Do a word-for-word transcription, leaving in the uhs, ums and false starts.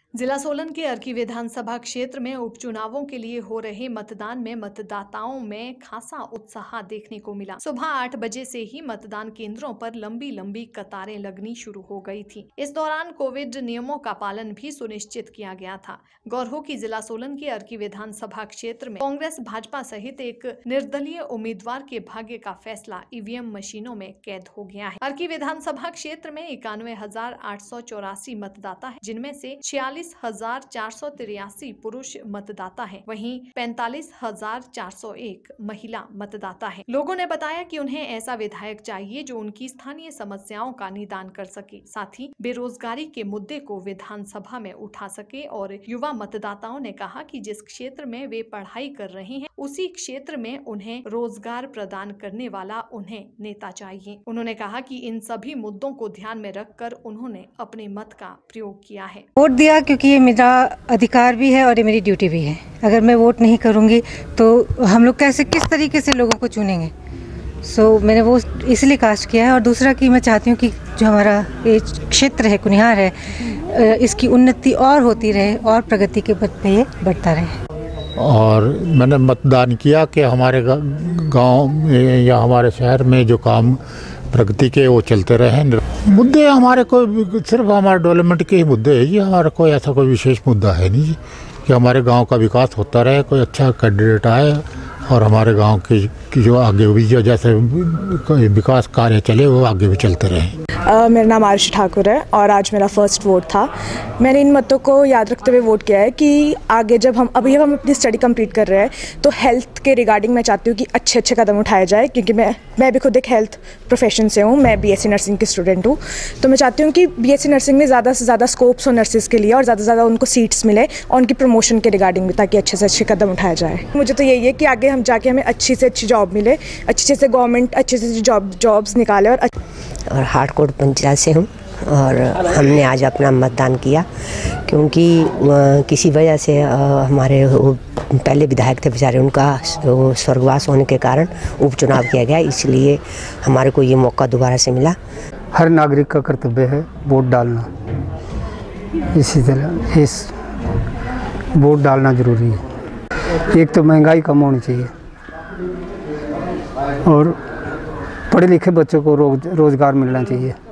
जिला सोलन के अर्की विधानसभा क्षेत्र में उपचुनावों के लिए हो रहे मतदान में मतदाताओं में खासा उत्साह देखने को मिला। सुबह आठ बजे से ही मतदान केंद्रों पर लंबी लंबी कतारें लगनी शुरू हो गई थी। इस दौरान कोविड नियमों का पालन भी सुनिश्चित किया गया था। गौर हो कि जिला सोलन के अर्की विधानसभा क्षेत्र में कांग्रेस भाजपा सहित एक निर्दलीय उम्मीदवार के भाग्य का फैसला ईवीएम मशीनों में कैद हो गया है। अर्की विधानसभा क्षेत्र में इक्यानवे हजार आठ सौ चौरासी मतदाता है, जिनमें से छियालीस हजार चार सौ तिरासी पुरुष मतदाता हैं, वहीं पैंतालीस हजार चार सौ एक महिला मतदाता हैं। लोगों ने बताया कि उन्हें ऐसा विधायक चाहिए जो उनकी स्थानीय समस्याओं का निदान कर सके, साथ ही बेरोजगारी के मुद्दे को विधानसभा में उठा सके। और युवा मतदाताओं ने कहा कि जिस क्षेत्र में वे पढ़ाई कर रहे हैं उसी क्षेत्र में उन्हें रोजगार प्रदान करने वाला उन्हें नेता चाहिए। उन्होंने कहा कि इन सभी मुद्दों को ध्यान में रखकर उन्होंने अपने मत का प्रयोग किया है। वोट दिया क्योंकि ये मेरा अधिकार भी है और ये मेरी ड्यूटी भी है। अगर मैं वोट नहीं करूंगी तो हम लोग कैसे किस तरीके से लोगों को चुनेंगे। सो so, मैंने वो इसलिए कास्ट किया है। और दूसरा कि मैं चाहती हूँ कि जो हमारा ये क्षेत्र है कुनिहार है, इसकी उन्नति और होती रहे और प्रगति के पथ पे ये बढ़ता रहे। और मैंने मतदान किया कि हमारे गांव में या हमारे शहर में जो काम प्रगति के वो चलते रहे। मुद्दे हमारे कोई सिर्फ हमारे डेवलपमेंट के ही मुद्दे है जी। हमारा कोई ऐसा कोई विशेष मुद्दा है नहीं जी कि हमारे गांव का विकास होता रहे, कोई अच्छा कैंडिडेट आए और हमारे गांव की, की जो आगे भी जो जैसे विकास कार्य चले वो आगे भी चलते रहे। Uh, मेरा नाम आरुषि ठाकुर है और आज मेरा फर्स्ट वोट था। मैंने इन मतों को याद रखते हुए वोट किया है कि आगे जब हम अभी हम अपनी स्टडी कंप्लीट कर रहे हैं तो हेल्थ के रिगार्डिंग मैं चाहती हूँ कि अच्छे अच्छे कदम उठाए जाए, क्योंकि मैं मैं भी खुद एक हेल्थ प्रोफेशन से हूँ। मैं बीएससी नर्सिंग की स्टूडेंट हूँ, तो मैं चाहती हूँ कि बीएससी नर्सिंग में ज़्यादा से ज़्यादा स्कोप्स हो नर्सिस के लिए और ज़्यादा से ज़्यादा उनको सीट्स मिले और उनकी प्रमोशन के रिगार्डिंग भी, ताकि अच्छे से अच्छे कदम उठाया जाए। मुझे तो यही है कि आगे हम जाके हमें अच्छी से अच्छी जॉब मिले, अच्छे से गवर्नमेंट अच्छे से जॉब जॉब्स निकाले। और और हाटकोट पंचायत से हूँ और हमने आज अपना मतदान किया क्योंकि किसी वजह से हमारे पहले विधायक थे बेचारे, उनका स्वर्गवास होने के कारण उपचुनाव किया गया, इसलिए हमारे को ये मौका दोबारा से मिला। हर नागरिक का कर्तव्य है वोट डालना। इसी तरह इस वोट डालना ज़रूरी है। एक तो महंगाई कम होनी चाहिए और पढ़े लिखे बच्चों को रोज रोज़गार मिलना चाहिए।